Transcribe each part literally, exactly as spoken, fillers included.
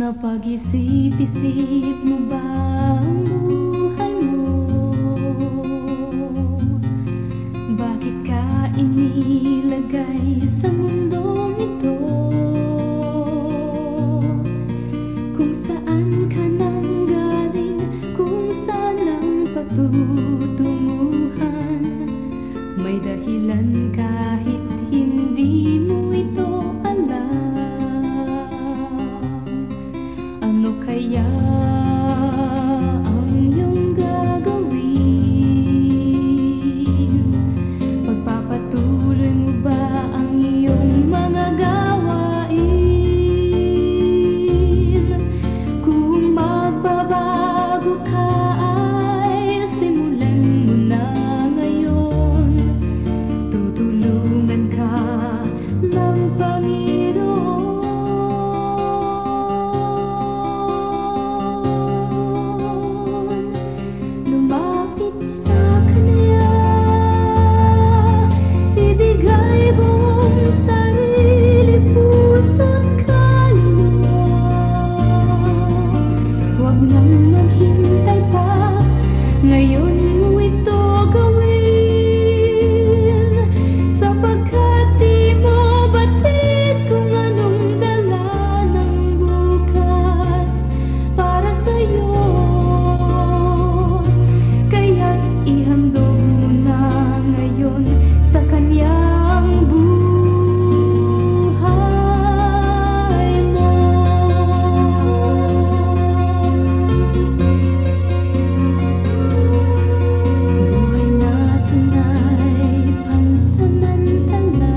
Napag-isip-isip mo ba ang buhay mo? Bakit ka inilagay sa mundong ito? Kung saan ka nang galing, kung saan ang patutunguhan, may dahilan kahit hindi mo ito alam. Ano kaya ang iyong gagawin? Pagpapatuloy mo ba ang iyong mga gawain? Kung magbabago ka ay simulan mo na ngayon. Tutulungan ka ng Panginoon. Lumapit sa Kanya, ibigay buong sarili, puso't kaluluwa. Huwag nang maghintay pa, ngayon mo ito gawin, sapagkat di mo batid kung anong dala ng bukas para sa'yo. Kaya't ihandog mo na ngayon sa Kanyang buhay mo. Buhay natin ay pansamantala.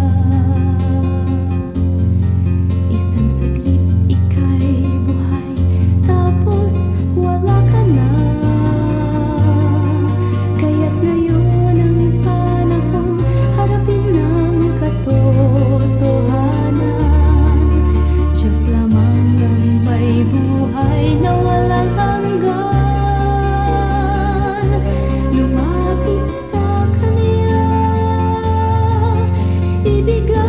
Isang saglit ika'y buhay, tapos wala ka na. Kaya't ngayon ang panahon, harapin ang katotohanan. Diyos lamang ang may buhay na walang hanggan. Lumapit sa Kanya, ibigay